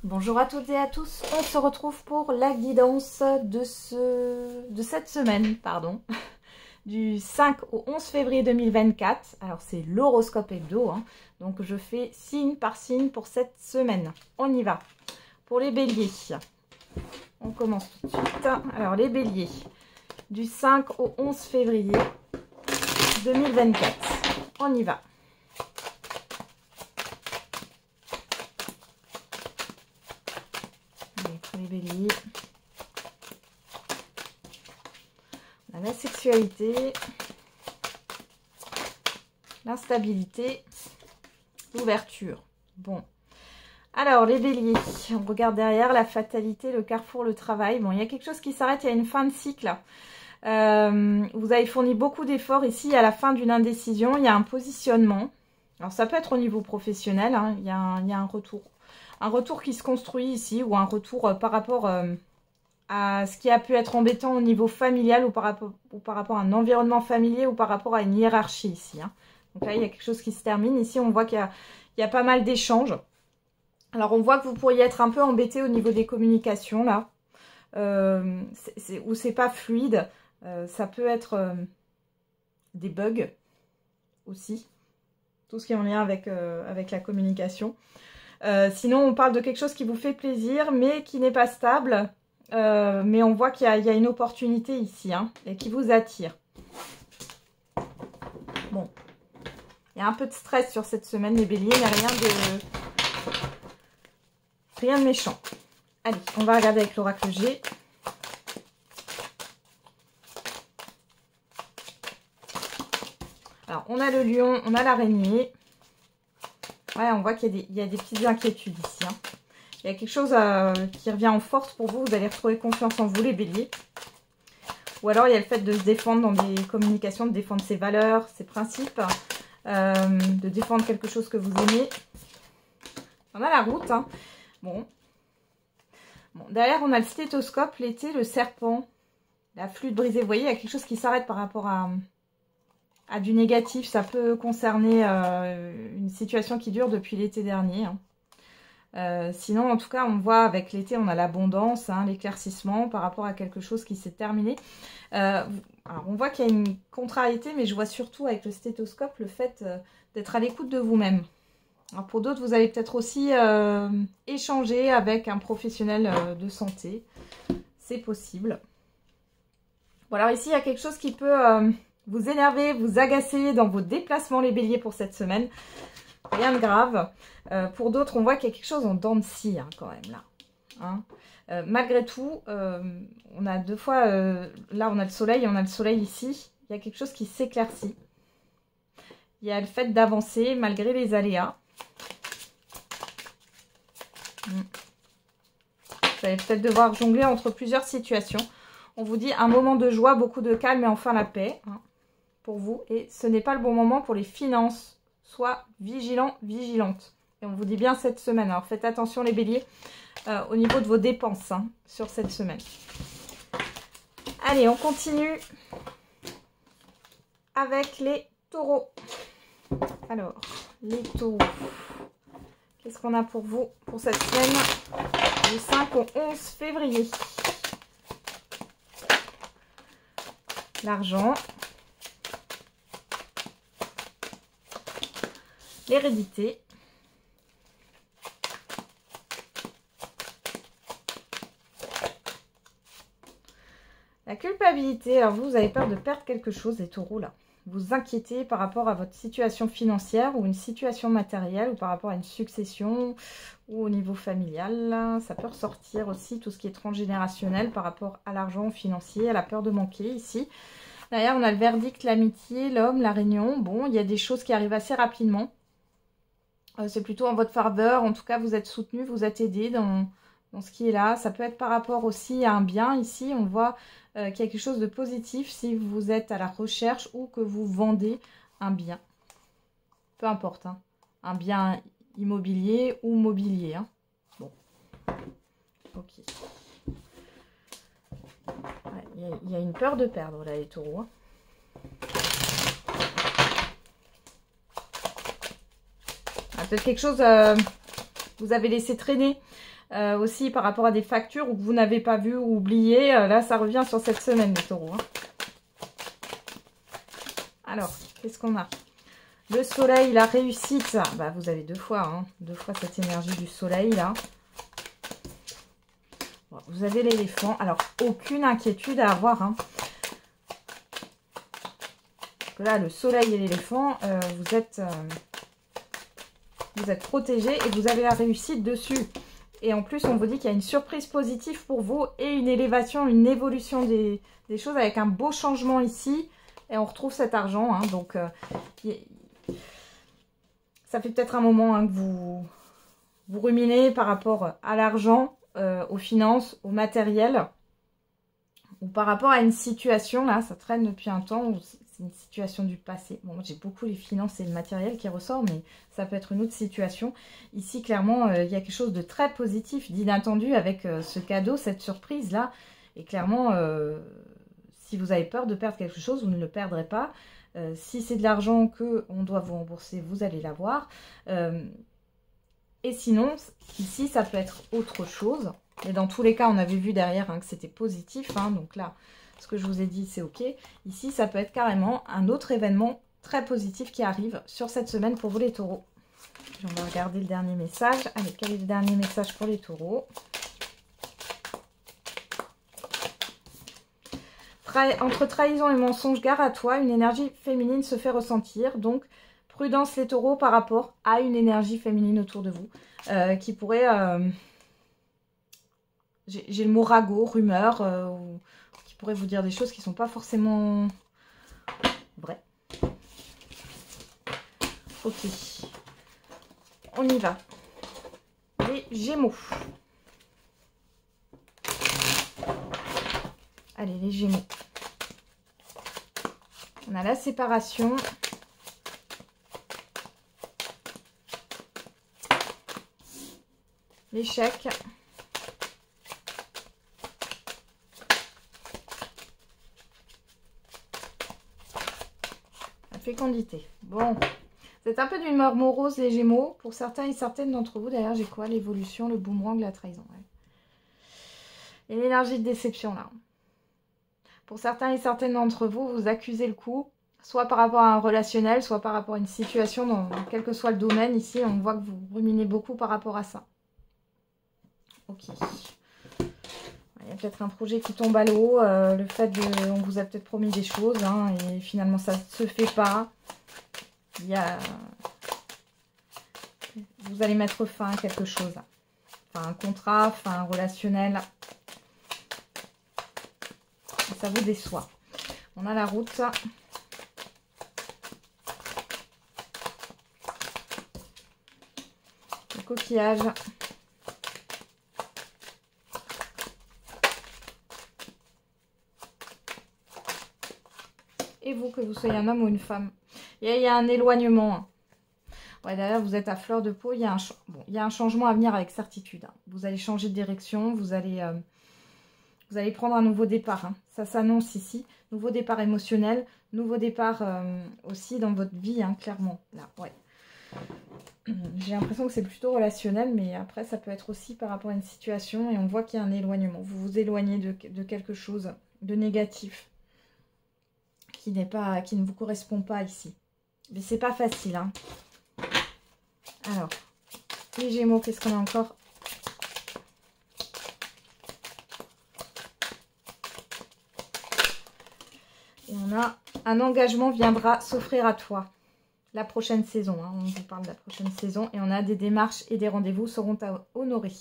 Bonjour à toutes et à tous, on se retrouve pour la guidance de cette semaine, du 5 au 11 février 2024. Alors c'est l'horoscope hebdo, donc je fais signe par signe pour cette semaine. On y va. Pour les béliers, on commence tout de suite. Alors les béliers, du 5 au 11 février 2024, on y va. Les béliers, on a la sexualité, l'instabilité, l'ouverture. Bon, alors les béliers, on regarde derrière la fatalité, le carrefour, le travail. Bon, il y a quelque chose qui s'arrête, il y a une fin de cycle. Vous avez fourni beaucoup d'efforts ici à la fin d'une indécision. Il y a un positionnement. Alors ça peut être au niveau professionnel, il y a un retour. Un retour qui se construit ici, ou un retour par rapport à ce qui a pu être embêtant au niveau familial, ou par rapport à un environnement familier, ou par rapport à une hiérarchie ici. Donc là, il y a quelque chose qui se termine. Ici, on voit qu'il y a pas mal d'échanges. Alors, on voit que vous pourriez être un peu embêté au niveau des communications, là. Où c'est pas fluide. Ça peut être des bugs aussi. Tout ce qui est en lien avec la communication. Sinon, on parle de quelque chose qui vous fait plaisir, mais qui n'est pas stable. Mais on voit qu'il y a une opportunité ici, et qui vous attire. Bon. Il y a un peu de stress sur cette semaine, les béliers, mais rien de méchant. Allez, on va regarder avec l'oracle G. Alors, on a le lion, on a l'araignée. Ouais, on voit qu'il y a des petites inquiétudes ici. Il y a quelque chose qui revient en force pour vous. Vous allez retrouver confiance en vous, les béliers. Ou alors, il y a le fait de se défendre dans des communications, de défendre ses valeurs, ses principes, de défendre quelque chose que vous aimez. On a la route. Bon, derrière, on a le stéthoscope, l'été, le serpent, la flûte brisée. Vous voyez, il y a quelque chose qui s'arrête par rapport à du négatif. Ça peut concerner une situation qui dure depuis l'été dernier. Sinon, en tout cas, on voit avec l'été, on a l'abondance, l'éclaircissement par rapport à quelque chose qui s'est terminé. Alors, on voit qu'il y a une contrariété, mais je vois surtout avec le stéthoscope le fait d'être à l'écoute de vous-même. Alors, pour d'autres, vous allez peut-être aussi échanger avec un professionnel de santé. C'est possible. Bon, alors ici, il y a quelque chose qui peut vous énerver, vous agacer dans vos déplacements, les béliers, pour cette semaine. Rien de grave. Pour d'autres, on voit qu'il y a quelque chose en dents de scie, quand même, là. Malgré tout, on a deux fois... là, on a le soleil et on a le soleil ici. Il y a quelque chose qui s'éclaircit. Il y a le fait d'avancer malgré les aléas. Vous allez peut-être devoir jongler entre plusieurs situations. On vous dit un moment de joie, beaucoup de calme et enfin la paix, pour vous. Et ce n'est pas le bon moment pour les finances. Sois vigilant, vigilante. Et on vous dit bien cette semaine. Alors faites attention, les béliers, au niveau de vos dépenses sur cette semaine. Allez, on continue avec les taureaux. Alors, les taureaux. Qu'est-ce qu'on a pour vous pour cette semaine du 5 au 11 février? L'argent. L'hérédité. La culpabilité. Alors vous avez peur de perdre quelque chose, les taureaux, là. Vous inquiétez par rapport à votre situation financière ou une situation matérielle ou par rapport à une succession ou au niveau familial. Là. Ça peut ressortir aussi tout ce qui est transgénérationnel par rapport à l'argent financier, à la peur de manquer ici. Derrière, on a le verdict, l'amitié, l'homme, la réunion. Bon, il y a des choses qui arrivent assez rapidement. C'est plutôt en votre faveur. En tout cas, vous êtes soutenu, vous êtes aidé dans ce qui est là. Ça peut être par rapport aussi à un bien. Ici, on voit qu'il y a quelque chose de positif si vous êtes à la recherche ou que vous vendez un bien. Peu importe. Un bien immobilier ou mobilier. Bon. Ok. Il y a une peur de perdre, là, les taureaux. Peut-être quelque chose vous avez laissé traîner aussi par rapport à des factures ou que vous n'avez pas vu ou oublié. Là, ça revient sur cette semaine, les taureaux. Hein. Alors, qu'est-ce qu'on a? Le soleil, la réussite. Bah, vous avez deux fois cette énergie du soleil, là. Bon, vous avez l'éléphant. Alors, aucune inquiétude à avoir, hein. Là, le soleil et l'éléphant, vous êtes protégé et vous avez la réussite dessus. Et en plus, on vous dit qu'il y a une surprise positive pour vous et une élévation, une évolution des choses avec un beau changement ici. Et on retrouve cet argent. Hein, donc, ça fait peut-être un moment hein, que vous ruminez par rapport à l'argent, aux finances, au matériel. Ou par rapport à une situation, là, ça traîne depuis un temps. C'est une situation du passé. Bon, j'ai beaucoup les finances et le matériel qui ressort, mais ça peut être une autre situation. Ici, clairement, il y a quelque chose de très positif, d'inattendu avec ce cadeau, cette surprise-là. Et clairement, si vous avez peur de perdre quelque chose, vous ne le perdrez pas. Si c'est de l'argent qu'on doit vous rembourser, vous allez l'avoir. Et sinon, ici, ça peut être autre chose. Mais dans tous les cas, on avait vu derrière hein, que c'était positif. Hein, donc là, ce que je vous ai dit, c'est OK. Ici, ça peut être carrément un autre événement très positif qui arrive sur cette semaine pour vous les taureaux. Puis on va regarder le dernier message. Allez, quel est le dernier message pour les taureaux? Entre trahison et mensonge, gare à toi, une énergie féminine se fait ressentir. Donc, prudence les taureaux par rapport à une énergie féminine autour de vous qui pourrait... J'ai le mot ragot, rumeur, qui pourrait vous dire des choses qui ne sont pas forcément vraies. Ok. On y va. Les Gémeaux. Allez, les Gémeaux. On a la séparation. L'échec. La fécondité. Bon. C'est un peu d'une mort morose, les Gémeaux. Pour certains et certaines d'entre vous, d'ailleurs, j'ai quoi? L'évolution, le boomerang, la trahison. Ouais. Et l'énergie de déception, là. Pour certains et certaines d'entre vous, vous accusez le coup, soit par rapport à un relationnel, soit par rapport à une situation, dans quel que soit le domaine. Ici, on voit que vous ruminez beaucoup par rapport à ça. Ok. Il y a peut-être un projet qui tombe à l'eau. Le fait de... On vous a peut-être promis des choses, hein, et finalement, ça ne se fait pas. Il y a... Vous allez mettre fin à quelque chose. Enfin, un contrat, enfin, un relationnel. Ça vous déçoit. On a la route. Le coquillage. Et vous, que vous soyez un homme ou une femme. Il y a un éloignement. Ouais, d'ailleurs, vous êtes à fleur de peau. Il y a un changement à venir avec certitude. Vous allez changer de direction. Vous allez prendre un nouveau départ. Hein. Ça s'annonce ici. Nouveau départ émotionnel. Nouveau départ aussi dans votre vie, hein, clairement. Là, ouais. J'ai l'impression que c'est plutôt relationnel, mais après, ça peut être aussi par rapport à une situation. Et on voit qu'il y a un éloignement. Vous vous éloignez de quelque chose de négatif qui ne vous correspond pas ici. Mais c'est pas facile. Hein. Alors, les Gémeaux, qu'est-ce qu'on a encore? Et on a un engagement viendra s'offrir à toi. La prochaine saison, hein, on vous parle de la prochaine saison. Et on a des démarches et des rendez-vous seront à honorer.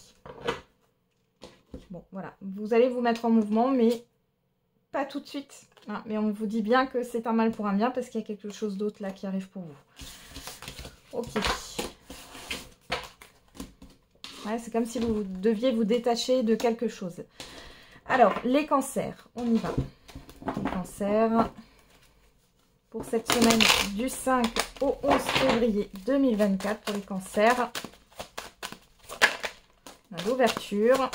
Bon, voilà. Vous allez vous mettre en mouvement, mais pas tout de suite. Hein, mais on vous dit bien que c'est un mal pour un bien parce qu'il y a quelque chose d'autre là qui arrive pour vous. Ok. Ouais, c'est comme si vous deviez vous détacher de quelque chose. Alors, les cancers, on y va. Les cancers, pour cette semaine du 5 au 11 février 2024, pour les cancers, on a l'ouverture,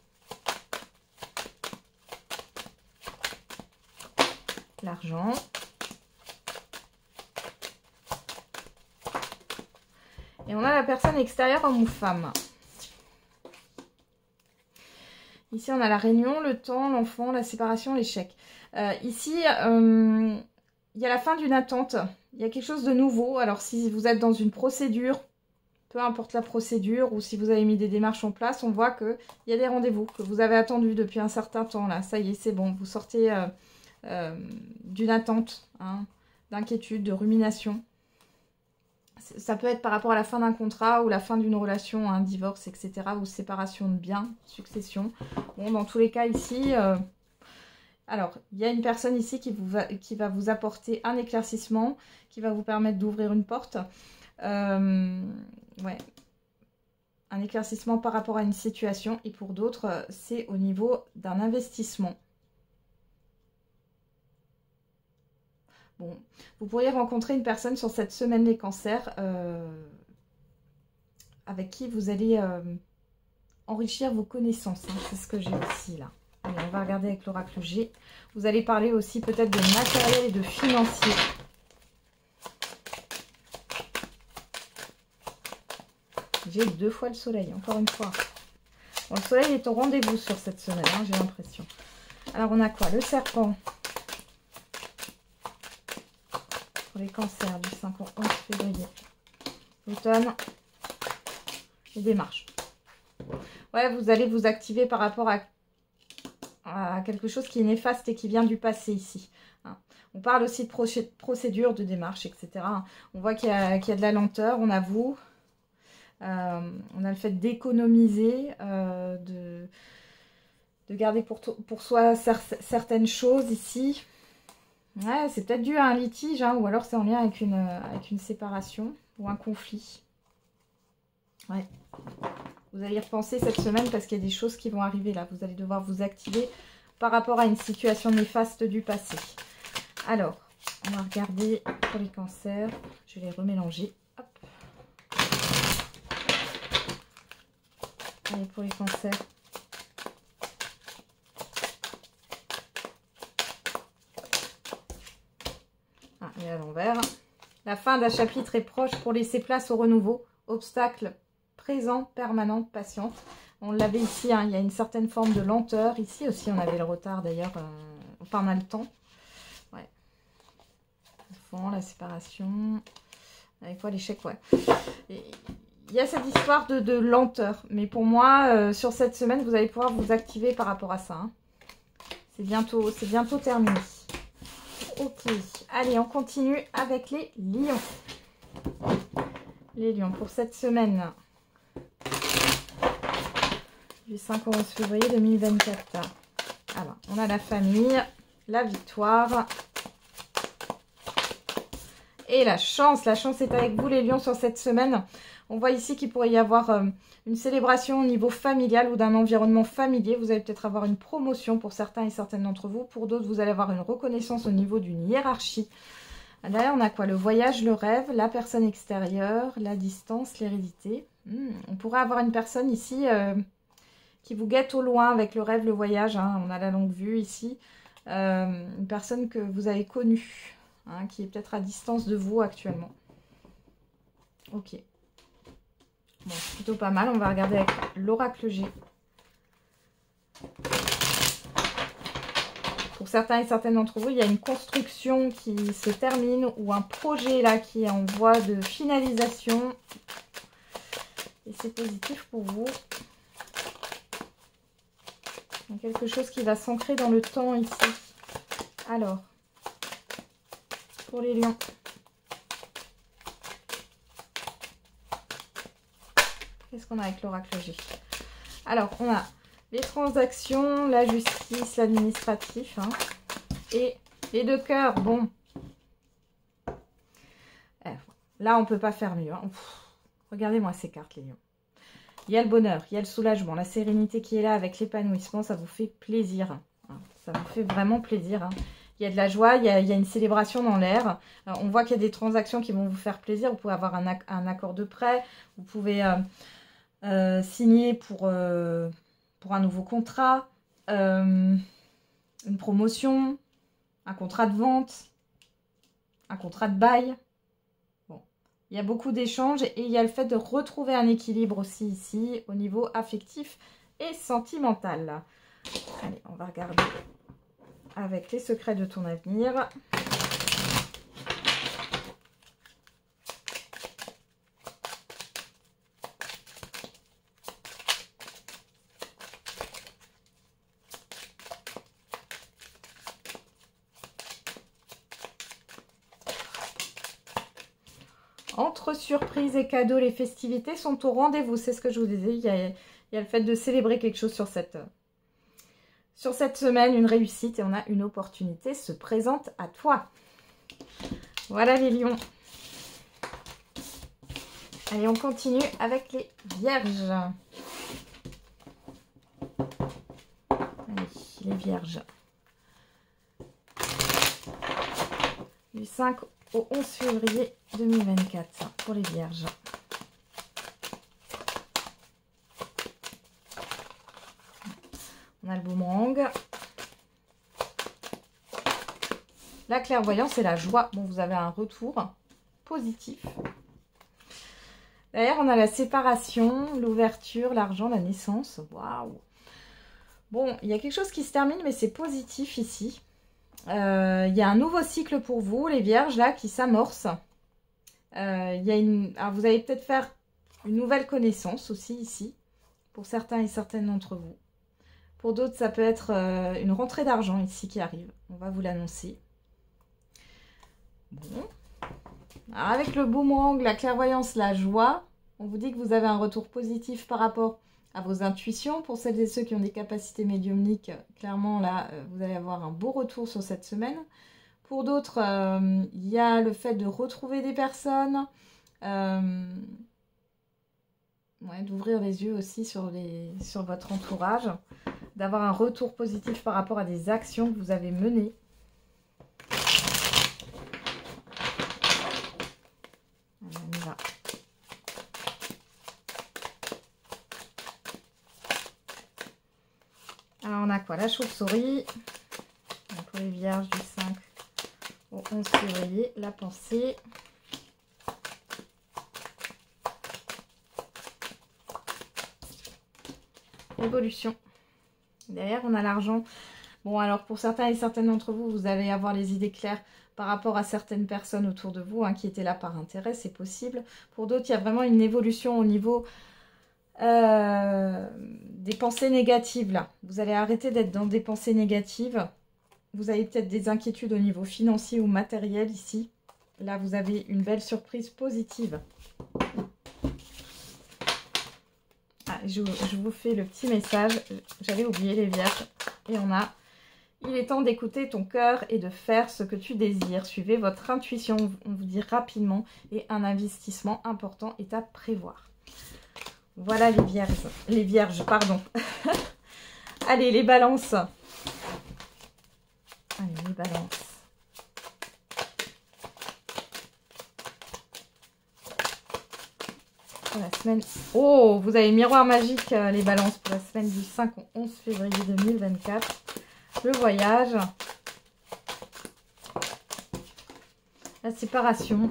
l'argent, et on a la personne extérieure, homme ou femme. Ici, on a la réunion, le temps, l'enfant, la séparation, l'échec. Ici, il y a la fin d'une attente. Il y a quelque chose de nouveau. Alors, si vous êtes dans une procédure, peu importe la procédure, ou si vous avez mis des démarches en place, on voit qu'il y a des rendez-vous que vous avez attendus depuis un certain temps. Là, ça y est, c'est bon. Vous sortez d'une attente, hein, d'inquiétude, de rumination. Ça peut être par rapport à la fin d'un contrat ou la fin d'une relation, un divorce, etc. Ou séparation de biens, succession. Bon, dans tous les cas, ici... alors, il y a une personne ici qui va vous apporter un éclaircissement, qui va vous permettre d'ouvrir une porte. Ouais. Un éclaircissement par rapport à une situation. Et pour d'autres, c'est au niveau d'un investissement. Bon, vous pourriez rencontrer une personne sur cette semaine des cancers avec qui vous allez enrichir vos connaissances. Hein. C'est ce que j'ai aussi là. Allez, on va regarder avec l'oracle G. Vous allez parler aussi peut-être de matériel et de financier. J'ai 2 fois le soleil, encore une fois. Bon, le soleil est au rendez-vous sur cette semaine, hein, j'ai l'impression. Alors, on a quoi? Le serpent. Pour les cancers du 5 au 11 février. L'automne. Les démarches. Ouais, vous allez vous activer par rapport à quelque chose qui est néfaste et qui vient du passé ici. Hein. On parle aussi de procédure, de démarche, etc. On voit qu'il y a de la lenteur, on avoue. On a le fait d'économiser, de garder pour soi certaines choses ici. Ouais, c'est peut-être dû à un litige, hein, ou alors c'est en lien avec une séparation ou un conflit. Ouais. Vous allez y repenser cette semaine parce qu'il y a des choses qui vont arriver là. Vous allez devoir vous activer par rapport à une situation néfaste du passé. Alors, on va regarder pour les cancers. Je vais les remélanger. Hop. Allez, pour les cancers. Ah, et à l'envers. La fin d'un chapitre est proche pour laisser place au renouveau. Obstacle présent, permanente, patiente. On l'avait ici, hein, il y a une certaine forme de lenteur. Ici aussi, on avait le retard d'ailleurs. Enfin, on a le temps. Ouais. L'enfant, la séparation. Avec quoi l'échec, ouais. Et il y a cette histoire de lenteur. Mais pour moi, sur cette semaine, vous allez pouvoir vous activer par rapport à ça. Hein. C'est bientôt terminé. Ok. Allez, on continue avec les lions. Les lions, pour cette semaine du 5 au 11 février 2024. Alors, on a la famille, la victoire et la chance. La chance est avec vous, les lions, sur cette semaine. On voit ici qu'il pourrait y avoir une célébration au niveau familial ou d'un environnement familier. Vous allez peut-être avoir une promotion pour certains et certaines d'entre vous. Pour d'autres, vous allez avoir une reconnaissance au niveau d'une hiérarchie. Là, on a quoi? Le voyage, le rêve, la personne extérieure, la distance, l'hérédité. On pourrait avoir une personne ici qui vous guette au loin avec le rêve, le voyage. Hein. On a la longue vue ici. Une personne que vous avez connue, hein, qui est peut-être à distance de vous actuellement. Ok. Bon, plutôt pas mal. On va regarder avec l'oracle G. Pour certains et certaines d'entre vous, il y a une construction qui se termine ou un projet là qui est en voie de finalisation. Et c'est positif pour vous. Il y a quelque chose qui va s'ancrer dans le temps ici. Alors, pour les lions. Qu'est-ce qu'on a avec l'oracle G? Alors, on a les transactions, la justice, l'administratif, hein, et les 2 cœurs. Bon, là, on ne peut pas faire mieux. Hein. Regardez-moi ces cartes, les lions. Il y a le bonheur, il y a le soulagement, la sérénité qui est là avec l'épanouissement. Ça vous fait plaisir. Hein. Ça vous fait vraiment plaisir. Hein. Il y a de la joie, il y a une célébration dans l'air. On voit qu'il y a des transactions qui vont vous faire plaisir. Vous pouvez avoir un accord de prêt. Vous pouvez signer pour un nouveau contrat, une promotion, un contrat de vente, un contrat de bail. Bon, il y a beaucoup d'échanges et il y a le fait de retrouver un équilibre aussi ici au niveau affectif et sentimentale. Allez, on va regarder avec les secrets de ton avenir. Entre surprises et cadeaux, les festivités sont au rendez-vous. C'est ce que je vous disais. Il y a le fait de célébrer quelque chose sur cette semaine, une réussite. Et on a une opportunité se présente à toi. Voilà les lions. Allez, on continue avec les vierges. Allez, les vierges. Du 5 au 11 février 2024 pour les vierges. On a le boomerang. La clairvoyance et la joie. Bon, vous avez un retour positif. Derrière, on a la séparation, l'ouverture, l'argent, la naissance. Waouh! Bon, il y a quelque chose qui se termine, mais c'est positif ici. Il y a un nouveau cycle pour vous, les vierges, là, qui s'amorce. Alors, vous allez peut-être faire une nouvelle connaissance aussi, ici, pour certains et certaines d'entre vous. Pour d'autres, ça peut être une rentrée d'argent, ici, qui arrive. On va vous l'annoncer. Bon. Alors, avec le boomerang, la clairvoyance, la joie, on vous dit que vous avez un retour positif par rapport à vos intuitions. Pour celles et ceux qui ont des capacités médiumniques, clairement, là, vous allez avoir un beau retour sur cette semaine. Pour d'autres, il y a le fait de retrouver des personnes, d'ouvrir les yeux aussi sur votre entourage, d'avoir un retour positif par rapport à des actions que vous avez menées. On y va. Alors, on a quoi? La chauve-souris. Pour les vierges du 5 au 11 février, la pensée. Évolution. Derrière, on a l'argent. Bon, alors pour certains et certaines d'entre vous, vous allez avoir les idées claires par rapport à certaines personnes autour de vous qui étaient là par intérêt, c'est possible. Pour d'autres, il y a vraiment une évolution au niveau des pensées négatives là. Vous allez arrêter d'être dans des pensées négatives. Vous avez peut-être des inquiétudes au niveau financier ou matériel ici. Là, vous avez une belle surprise positive. Ah, je vous fais le petit message. J'avais oublié les vierges. Et on a: il est temps d'écouter ton cœur et de faire ce que tu désires. Suivez votre intuition, on vous dit rapidement. Et un investissement important est à prévoir. Voilà les vierges. Les vierges, pardon. Allez, les balances. Allez, les balances. Pour la semaine... Oh, vous avez miroir magique, les balances, pour la semaine du 5 au 11 février 2024. Le voyage. La séparation.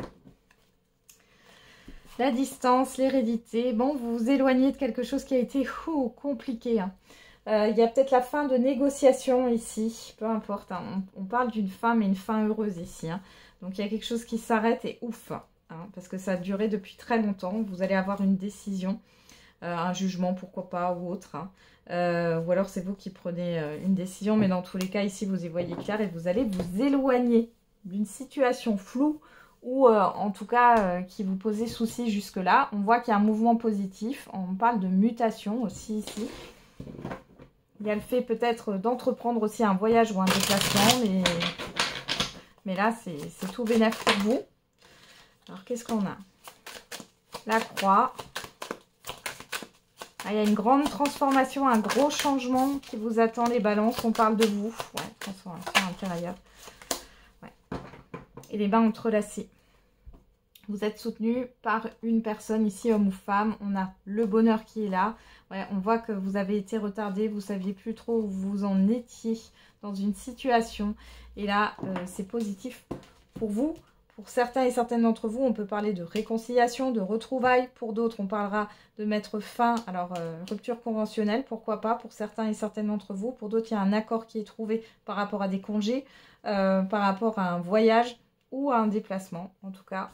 La distance, l'hérédité. Bon, vous vous éloignez de quelque chose qui a été compliqué. Il y a peut-être la fin de négociation ici. Peu importe. On parle d'une fin, mais une fin heureuse ici. Donc, il y a quelque chose qui s'arrête et ouf. Parce que ça a duré depuis très longtemps. Vous allez avoir une décision, un jugement, pourquoi pas, ou autre. Ou alors, c'est vous qui prenez une décision. Mais dans tous les cas, ici, vous y voyez clair et vous allez vous éloigner d'une situation floue ou en tout cas qui vous posait souci jusque-là. On voit qu'il y a un mouvement positif. On parle de mutation aussi ici. Il y a le fait peut-être d'entreprendre aussi un voyage ou un déplacement. Mais là, c'est tout bénéfique pour vous. Alors, qu'est-ce qu'on a? La croix. Ah, il y a une grande transformation, un gros changement qui vous attend, les balances. On parle de vous. Ouais, transformation intérieure. Ouais. Et les mains entrelacées. Vous êtes soutenu par une personne ici, homme ou femme. On a le bonheur qui est là. Ouais, on voit que vous avez été retardé. Vous ne saviez plus trop où vous en étiez dans une situation. Et là, c'est positif pour vous. Pour certains et certaines d'entre vous, on peut parler de réconciliation, de retrouvailles. Pour d'autres, on parlera de mettre fin, alors rupture conventionnelle, pourquoi pas, pour certains et certaines d'entre vous. Pour d'autres, il y a un accord qui est trouvé par rapport à des congés, par rapport à un voyage ou à un déplacement, en tout cas.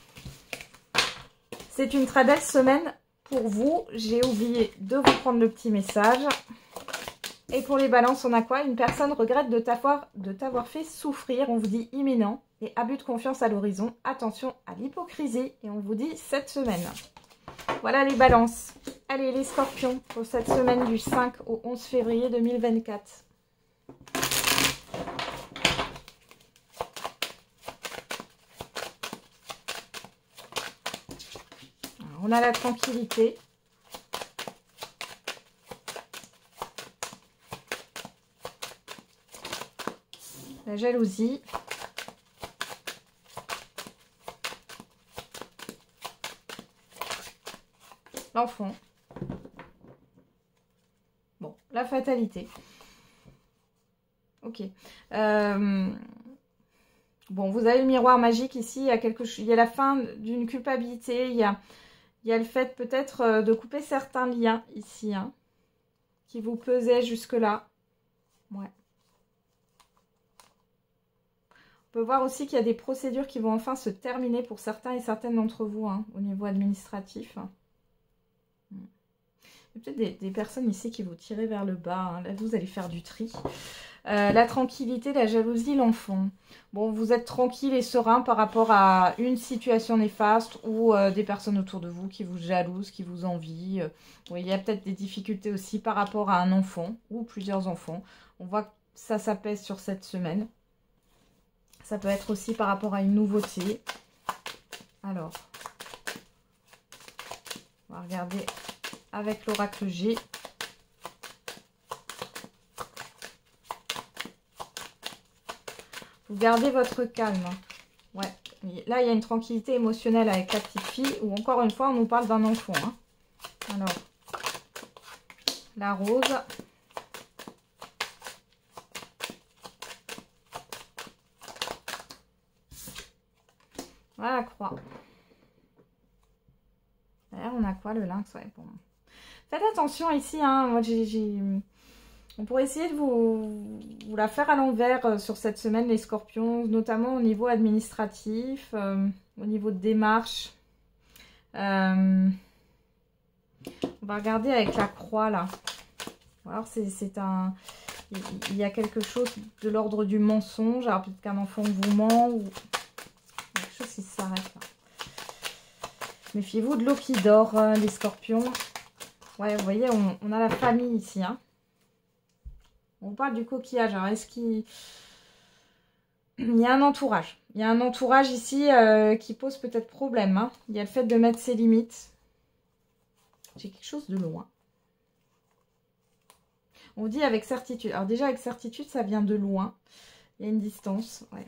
C'est une très belle semaine pour vous. J'ai oublié de vous prendre le petit message. Et pour les balances, on a quoi? Une personne regrette de t'avoir fait souffrir. On vous dit imminent et abus de confiance à l'horizon. Attention à l'hypocrisie. Et on vous dit cette semaine. Voilà les balances. Allez les scorpions pour cette semaine du 5 au 11 février 2024. Alors, on a la tranquillité. La jalousie. L'enfant. Bon, la fatalité. Ok. Bon, vous avez le miroir magique ici. Il y a la fin d'une culpabilité. Il y a le fait peut-être de couper certains liens ici, hein, qui vous pesaient jusque-là. Ouais. On peut voir aussi qu'il y a des procédures qui vont enfin se terminer pour certains et certaines d'entre vous, hein, au niveau administratif. Il y a peut-être des personnes ici qui vous tirent vers le bas. Hein. Là, vous allez faire du tri. La tranquillité, la jalousie, l'enfant. Bon, vous êtes tranquille et serein par rapport à une situation néfaste ou des personnes autour de vous qui vous jalousent, qui vous envient. Oui, il y a peut-être des difficultés aussi par rapport à un enfant ou plusieurs enfants. On voit que ça s'apaise sur cette semaine. Ça peut être aussi par rapport à une nouveauté. Alors, on va regarder avec l'oracle G. Vous gardez votre calme. Ouais. Là, il y a une tranquillité émotionnelle avec la petite fille. Ou encore une fois, on nous parle d'un enfant. Hein. Alors, la rose. Voilà la croix. D'ailleurs, on a quoi? Le lynx, ouais. Bon. Faites attention ici. Hein. Moi, on pourrait essayer de vous la faire à l'envers sur cette semaine, les scorpions, notamment au niveau administratif, au niveau de démarche. On va regarder avec la croix, là. Alors, il y a quelque chose de l'ordre du mensonge. Alors, peut-être qu'un enfant vous ment ou quelque chose qui s'arrête là. Méfiez-vous de l'eau qui dort, les scorpions. Ouais, vous voyez, on a la famille ici, hein. On parle du coquillage. Alors, est-ce qu'il y a un entourage? Il y a un entourage ici qui pose peut-être problème. Hein. Il y a le fait de mettre ses limites. J'ai quelque chose de loin. On dit avec certitude. Alors déjà, avec certitude, ça vient de loin. Il y a une distance. Ouais.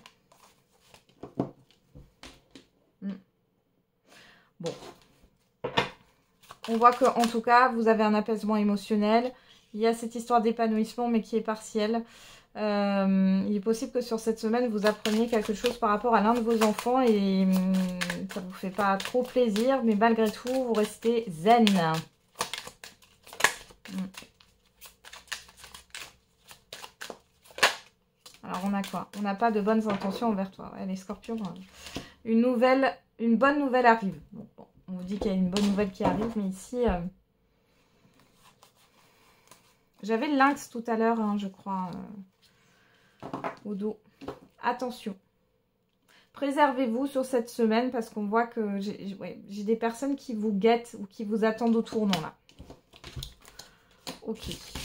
Bon. On voit qu'en tout cas, vous avez un apaisement émotionnel. Il y a cette histoire d'épanouissement, mais qui est partielle. Il est possible que sur cette semaine, vous appreniez quelque chose par rapport à l'un de vos enfants et ça ne vous fait pas trop plaisir, mais malgré tout, vous restez zen. Alors, on a quoi? On n'a pas de bonnes intentions envers toi. Ouais, les scorpions, une bonne nouvelle arrive. Bon, on vous dit qu'il y a une bonne nouvelle qui arrive, mais ici... J'avais le lynx tout à l'heure, hein, je crois, au dos. Attention. Préservez-vous sur cette semaine parce qu'on voit que j'ai des personnes qui vous guettent ou qui vous attendent au tournant, là. Ok.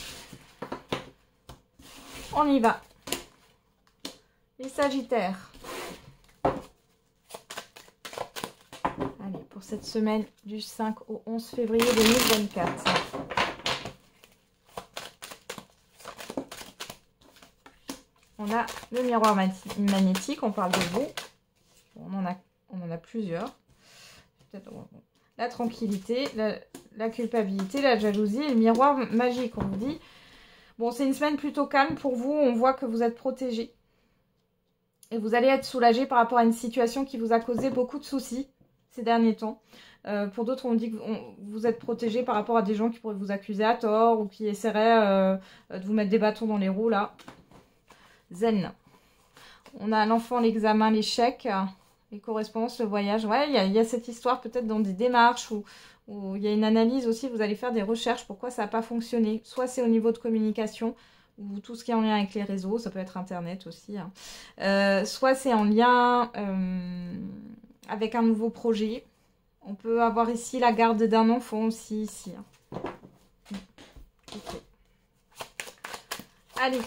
On y va. Les Sagittaires. Allez, pour cette semaine du 5 au 11 février 2024. On a le miroir magnétique, on parle de vous. On en a plusieurs. La tranquillité, la culpabilité, la jalousie et le miroir magique, on vous dit. Bon, c'est une semaine plutôt calme pour vous. On voit que vous êtes protégé. Et vous allez être soulagé par rapport à une situation qui vous a causé beaucoup de soucis ces derniers temps. Pour d'autres, on dit que vous êtes protégé par rapport à des gens qui pourraient vous accuser à tort ou qui essaieraient de vous mettre des bâtons dans les roues, là. Zen. On a l'enfant, l'examen, l'échec, les correspondances, le voyage. Ouais, il y a cette histoire peut-être dans des démarches où il y a une analyse aussi. Vous allez faire des recherches. Pourquoi ça n'a pas fonctionné? Soit c'est au niveau de communication ou tout ce qui est en lien avec les réseaux. Ça peut être Internet aussi. Hein. Soit c'est en lien avec un nouveau projet. On peut avoir ici la garde d'un enfant aussi. Ici. Hein. Okay. Allez.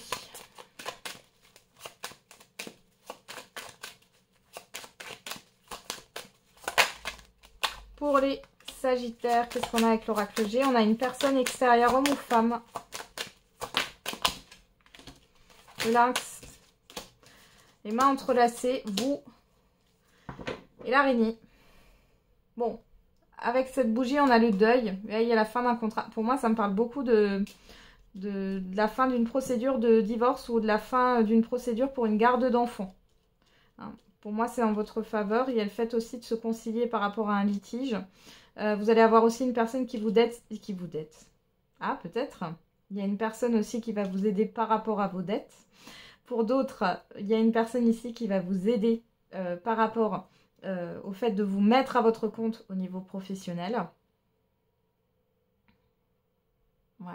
Pour les Sagittaires, qu'est-ce qu'on a avec l'oracle G? On a une personne extérieure, homme ou femme. Le lynx. Les mains entrelacées, vous et l'araignée. Bon, avec cette bougie, on a le deuil. Là, il y a la fin d'un contrat. Pour moi, ça me parle beaucoup de la fin d'une procédure de divorce ou de la fin d'une procédure pour une garde d'enfant. Hein. Pour moi, c'est en votre faveur. Il y a le fait aussi de se concilier par rapport à un litige. Vous allez avoir aussi une personne qui vous dette. Ah, peut-être. Il y a une personne aussi qui va vous aider par rapport à vos dettes. Pour d'autres, il y a une personne ici qui va vous aider par rapport au fait de vous mettre à votre compte au niveau professionnel. Ouais.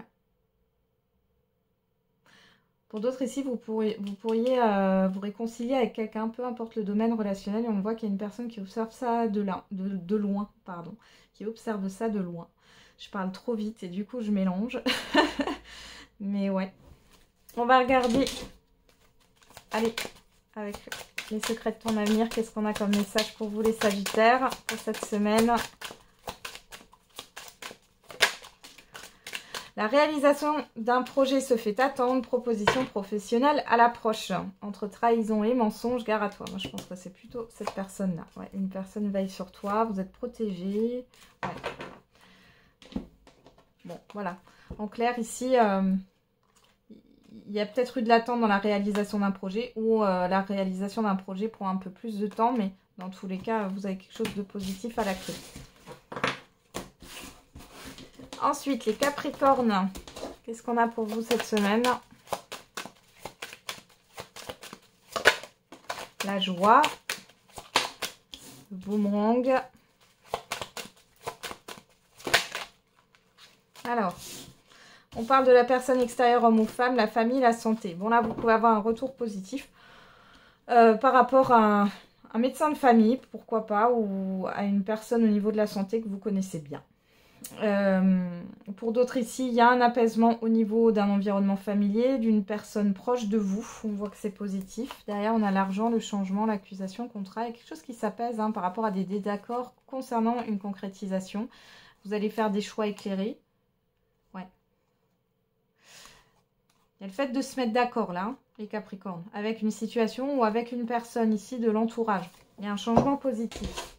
Pour d'autres ici, vous pourriez vous réconcilier avec quelqu'un, peu importe le domaine relationnel. Et on voit qu'il y a une personne qui observe ça de loin, pardon, qui observe ça de loin. Je parle trop vite et du coup, je mélange. Mais ouais. On va regarder. Allez, avec les secrets de ton avenir, qu'est-ce qu'on a comme message pour vous les Sagittaires pour cette semaine? La réalisation d'un projet se fait attendre, proposition professionnelle à l'approche. Entre trahison et mensonge, gare à toi. Moi, je pense que c'est plutôt cette personne-là. Ouais, une personne veille sur toi, vous êtes protégé. Ouais. Bon, voilà. En clair, ici, il y a peut-être eu de l'attente dans la réalisation d'un projet ou la réalisation d'un projet prend un peu plus de temps, mais dans tous les cas, vous avez quelque chose de positif à la clé. Ensuite, les Capricornes, qu'est-ce qu'on a pour vous cette semaine? La joie, le boomerang. Alors, on parle de la personne extérieure, homme ou femme, la famille, la santé. Bon, là, vous pouvez avoir un retour positif par rapport à un médecin de famille, pourquoi pas, ou à une personne au niveau de la santé que vous connaissez bien. Pour d'autres ici, il y a un apaisement au niveau d'un environnement familier, d'une personne proche de vous. On voit que c'est positif. Derrière, on a l'argent, le changement, l'accusation, le contrat. Il y a quelque chose qui s'apaise hein, par rapport à des désaccords concernant une concrétisation. Vous allez faire des choix éclairés. Ouais. Il y a le fait de se mettre d'accord là, hein, les Capricornes, avec une situation ou avec une personne ici de l'entourage. Il y a un changement positif.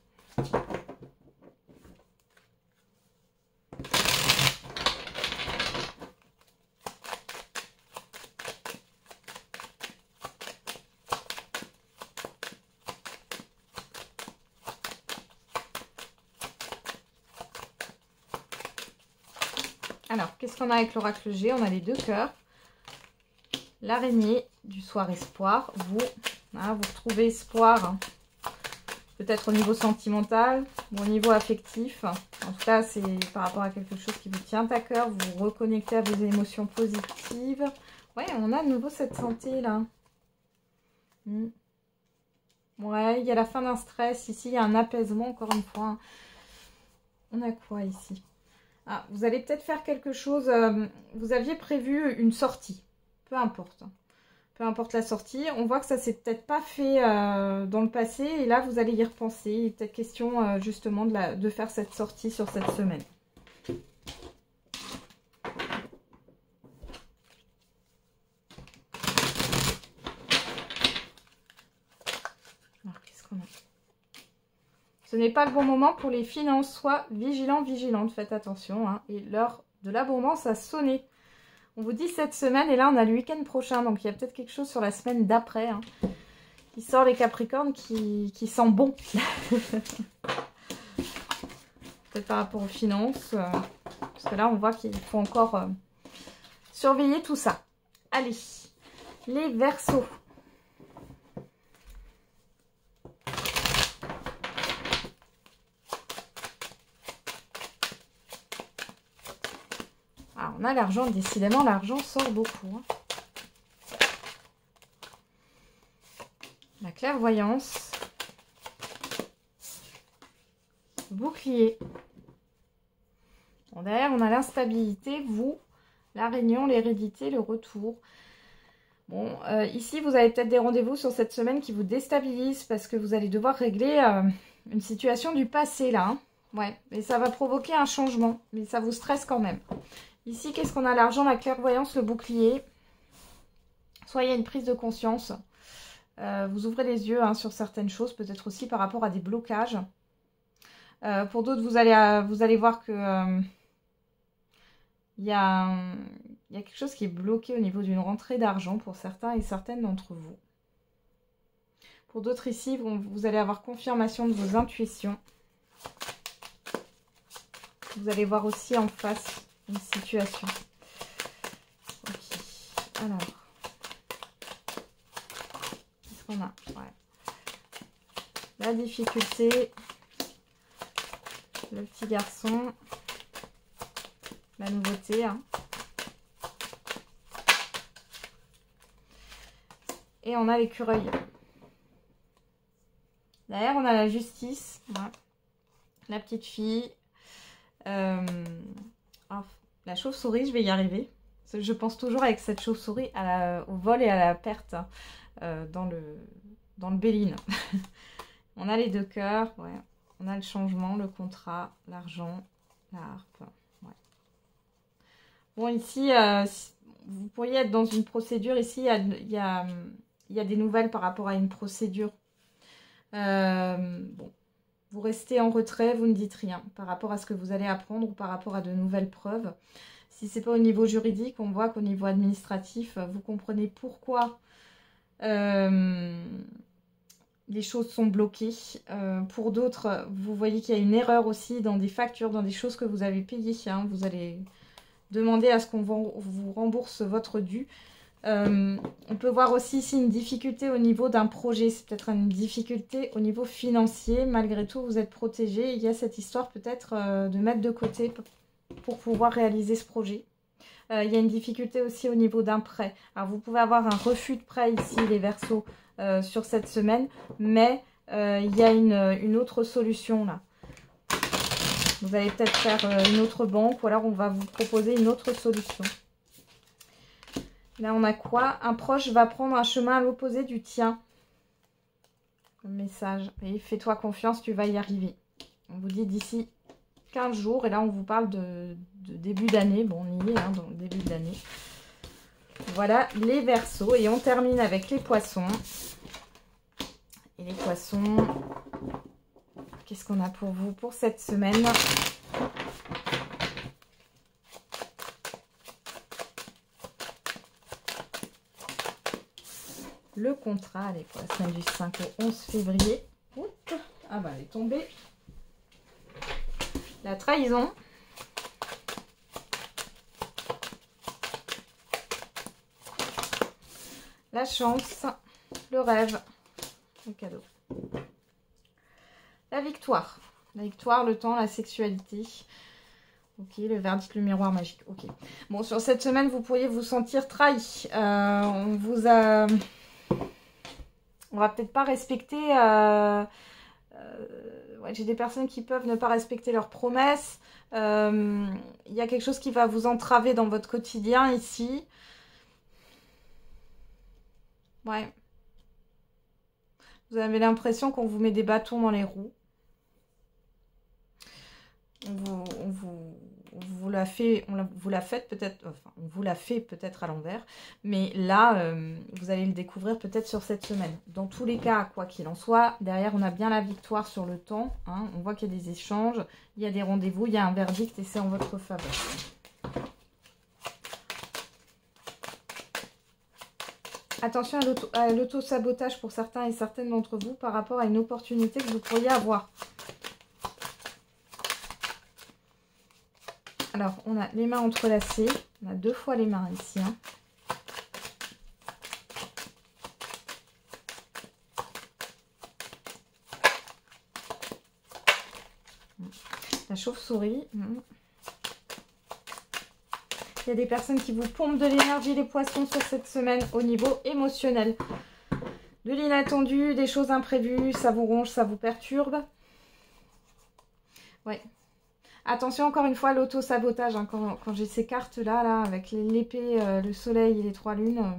Alors, qu'est-ce qu'on a avec l'oracle G? On a les deux cœurs. L'araignée du soir espoir. Vous retrouvez espoir. Hein. Peut-être au niveau sentimental ou au niveau affectif. En tout cas, c'est par rapport à quelque chose qui vous tient à cœur. Vous vous reconnectez à vos émotions positives. Ouais, on a de nouveau cette santé là. Ouais, il y a la fin d'un stress. Ici, il y a un apaisement encore une fois. On a quoi ici? Ah, vous allez peut-être faire quelque chose, vous aviez prévu une sortie, peu importe. Peu importe la sortie, on voit que ça s'est peut-être pas fait dans le passé et là vous allez y repenser. Il est peut-être question justement de faire cette sortie sur cette semaine. Alors qu'est-ce qu'on a? Ce n'est pas le bon moment pour les finances. Sois vigilant, vigilante. Faites attention. Hein. Et l'heure de l'abondance a sonné. On vous dit cette semaine. Et là, on a le week-end prochain. Donc, il y a peut-être quelque chose sur la semaine d'après. Hein, qui sort les Capricornes qui sent bon. Peut-être par rapport aux finances. Parce que là, on voit qu'il faut encore surveiller tout ça. Allez, les Verseaux. Ah, on a l'argent, décidément, l'argent sort beaucoup. Hein. La clairvoyance. Bouclier. Bon, derrière, on a l'instabilité, vous, la réunion, l'hérédité, le retour. Bon, ici, vous avez peut-être des rendez-vous sur cette semaine qui vous déstabilisent parce que vous allez devoir régler une situation du passé, là. Hein. Ouais, et ça va provoquer un changement, mais ça vous stresse quand même. Ici, qu'est-ce qu'on a? L'argent, la clairvoyance, le bouclier. Soit il y a une prise de conscience. Vous ouvrez les yeux hein, sur certaines choses, peut-être aussi par rapport à des blocages. Pour d'autres, vous allez voir que il y a quelque chose qui est bloqué au niveau d'une rentrée d'argent pour certains et certaines d'entre vous. Pour d'autres ici, vous allez avoir confirmation de vos intuitions. Vous allez voir aussi en face une situation. Ok, alors. Qu'est-ce qu'on a? Ouais. La difficulté. Le petit garçon. La nouveauté. Hein. Et on a l'écureuil. Derrière, on a la justice. Ouais. La petite fille. La chauve-souris, je vais y arriver. Je pense toujours avec cette chauve-souris au vol et à la perte dans le Béline. On a les deux cœurs. Ouais. On a le changement, le contrat, l'argent, la harpe. Ouais. Bon, ici, vous pourriez être dans une procédure. Ici, il y a des nouvelles par rapport à une procédure. Bon. Vous restez en retrait, vous ne dites rien par rapport à ce que vous allez apprendre ou par rapport à de nouvelles preuves. Si ce n'est pas au niveau juridique, on voit qu'au niveau administratif, vous comprenez pourquoi les choses sont bloquées. Pour d'autres, vous voyez qu'il y a une erreur aussi dans des factures, dans des choses que vous avez payées. Hein. Vous allez demander à ce qu'on vous rembourse votre dû. On peut voir aussi ici une difficulté au niveau d'un projet. C'est peut-être une difficulté au niveau financier. Malgré tout, vous êtes protégé. Il y a cette histoire peut-être de mettre de côté pour pouvoir réaliser ce projet. Il y a une difficulté aussi au niveau d'un prêt. Alors, vous pouvez avoir un refus de prêt ici, les Verseaux, sur cette semaine. Mais il y a une autre solution là. Vous allez peut-être faire une autre banque ou alors on va vous proposer une autre solution. Là, on a quoi? Un proche va prendre un chemin à l'opposé du tien. Le message. Et fais-toi confiance, tu vas y arriver. On vous dit d'ici 15 jours. Et là, on vous parle de début d'année. Bon, on y est, hein, dans le début de l'année. Voilà les Verseaux. Et on termine avec les Poissons. Et les Poissons, qu'est-ce qu'on a pour vous pour cette semaine? Le contrat, allez, pour la semaine du 5 au 11 février. Oups. Ah bah, elle est tombée. La trahison. La chance. Le rêve. Le cadeau. La victoire. La victoire, le temps, la sexualité. Ok, le verdict, le miroir magique. Ok. Bon, sur cette semaine, vous pourriez vous sentir trahi. On vous a... On va peut-être pas respecter... ouais, j'ai des personnes qui peuvent ne pas respecter leurs promesses. Il y a quelque chose qui va vous entraver dans votre quotidien ici. Ouais. Vous avez l'impression qu'on vous met des bâtons dans les roues. On vous la fait peut-être, enfin, on vous la fait peut-être à l'envers, mais là, vous allez le découvrir peut-être sur cette semaine. Dans tous les cas, quoi qu'il en soit, derrière, on a bien la victoire sur le temps. Hein. On voit qu'il y a des échanges, il y a des rendez-vous, il y a un verdict et c'est en votre faveur. Attention à l'auto-sabotage pour certains et certaines d'entre vous par rapport à une opportunité que vous pourriez avoir. Alors, on a les mains entrelacées. On a 2 fois les mains ici. Hein. La chauve-souris. Il y a des personnes qui vous pompent de l'énergie, les poissons, sur cette semaine au niveau émotionnel. De l'inattendu, des choses imprévues, ça vous ronge, ça vous perturbe. Ouais. Attention encore une fois à l'auto-sabotage. Hein, quand j'ai ces cartes-là, là, avec l'épée, le soleil et les 3 lunes.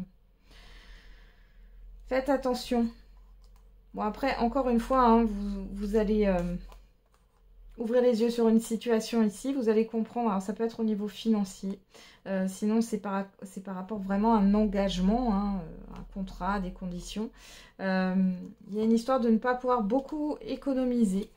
Faites attention. Bon après, encore une fois, hein, vous allez... ouvrir les yeux sur une situation ici, vous allez comprendre, alors ça peut être au niveau financier, sinon c'est par rapport vraiment à un engagement, hein, un contrat, des conditions. Il y a une histoire de ne pas pouvoir beaucoup économiser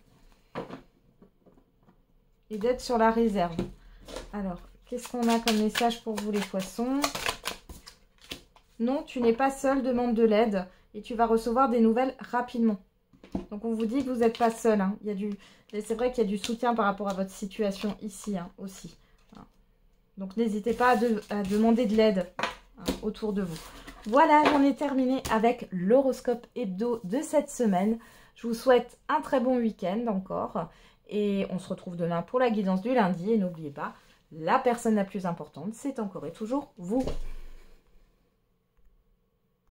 et d'être sur la réserve. Alors, qu'est-ce qu'on a comme message pour vous les poissons? Non, tu n'es pas seul, demande de l'aide et tu vas recevoir des nouvelles rapidement. Donc on vous dit que vous n'êtes pas seul, hein. C'est vrai qu'il y a du soutien par rapport à votre situation ici, hein, aussi. Donc n'hésitez pas à demander de l'aide, hein, autour de vous. Voilà, j'en ai terminé avec l'horoscope hebdo de cette semaine. Je vous souhaite un très bon week-end encore. Et on se retrouve demain pour la guidance du lundi. Et n'oubliez pas, la personne la plus importante, c'est encore et toujours vous.